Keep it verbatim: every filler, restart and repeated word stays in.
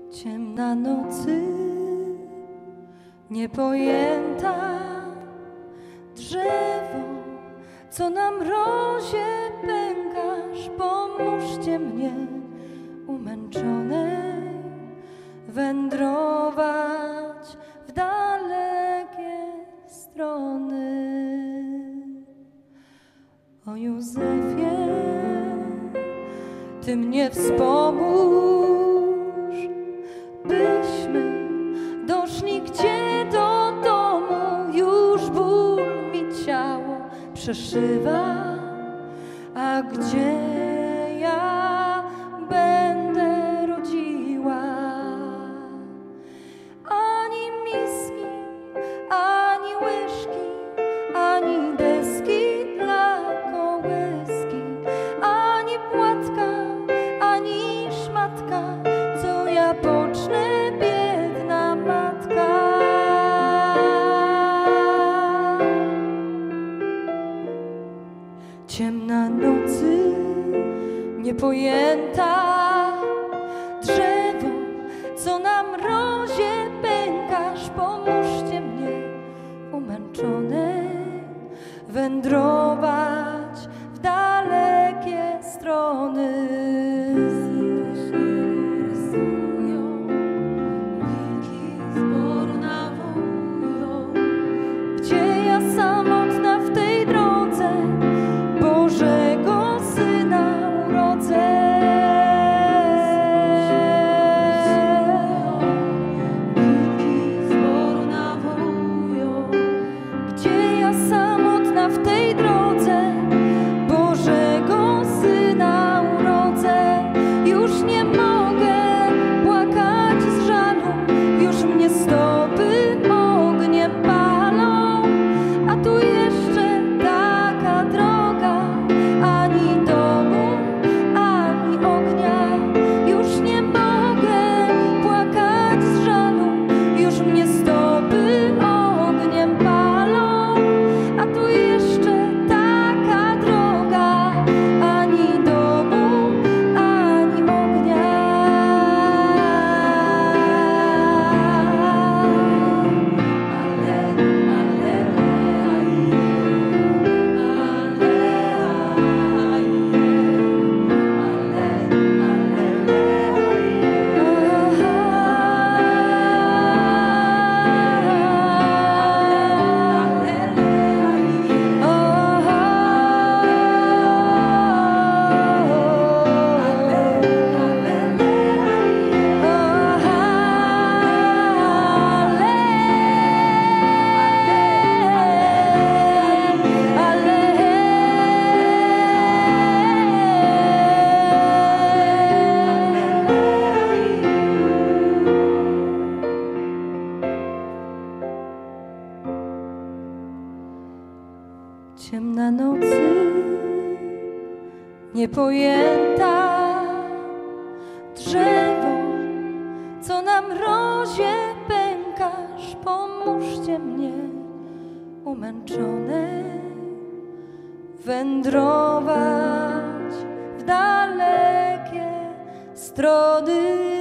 Ciemna nocy, niepojęta, drzewo, co na mrozie pękasz, pomóżcie mnie, umęczone, wędrować w dalekie strony. O Józefie, Ty mnie wspomóż, byśmy doszli gdzie do domu. Już ból mi ciało przeszywa, a gdzie ja będę rodziła? Ani miski, ani łyżki, ani deski dla kołyski, ani płatka, ani szmatka, co ja pocznę, biedna matka. Ciemna nocy, niepojęta, drzewo, co na mrozie pękasz, pomóżcie mnie, umęczone, wędrować w dalekie strony. Wilki zbór nawołują, gdzie ja samotna w tej drodze Bożego Syna urodzę. Wilki zbór nawołują, gdzie ja samotna w tej drodze Bożego Syna urodzę. Już nie mogę płakać z żalu, już mnie stopy ogniem palą, a tu jeszcze taka droga, ani domu, ani ognia. Już nie mogę płakać z żalu, już mnie stopy ogniem palą, a tu jeszcze taka droga, ani domu, ani ognia. Ciemna nocy, niepojęta, drzewo, co na mrozie pękasz, pomóżcie mnie, umęczone, wędrować w dalekie strony.